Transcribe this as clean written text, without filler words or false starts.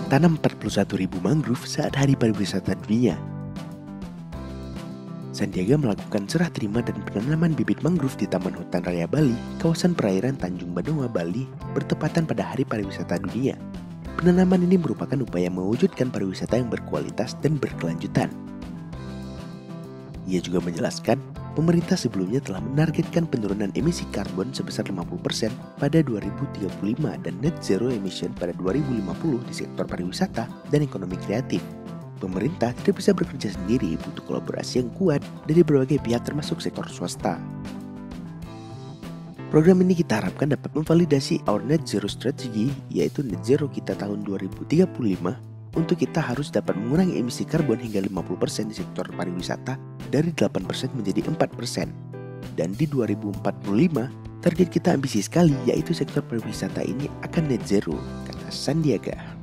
tanam 41.000 mangrove saat Hari Pariwisata Dunia. Sandiaga melakukan serah terima dan penanaman bibit mangrove di Taman Hutan Raya Bali, kawasan perairan Tanjung Benoa, Bali, bertepatan pada Hari Pariwisata Dunia. Penanaman ini merupakan upaya mewujudkan pariwisata yang berkualitas dan berkelanjutan. Ia juga menjelaskan, pemerintah sebelumnya telah menargetkan penurunan emisi karbon sebesar 50% pada 2035 dan net zero emission pada 2050 di sektor pariwisata dan ekonomi kreatif. Pemerintah tidak bisa bekerja sendiri, butuh kolaborasi yang kuat dari berbagai pihak termasuk sektor swasta. Program ini kita harapkan dapat memvalidasi our net zero strategy, yaitu net zero kita tahun 2035, untuk kita harus dapat mengurangi emisi karbon hingga 50% di sektor pariwisata dari 8% menjadi 4%. Dan di 2045, target kita ambisius sekali, yaitu sektor pariwisata ini akan net zero, kata Sandiaga.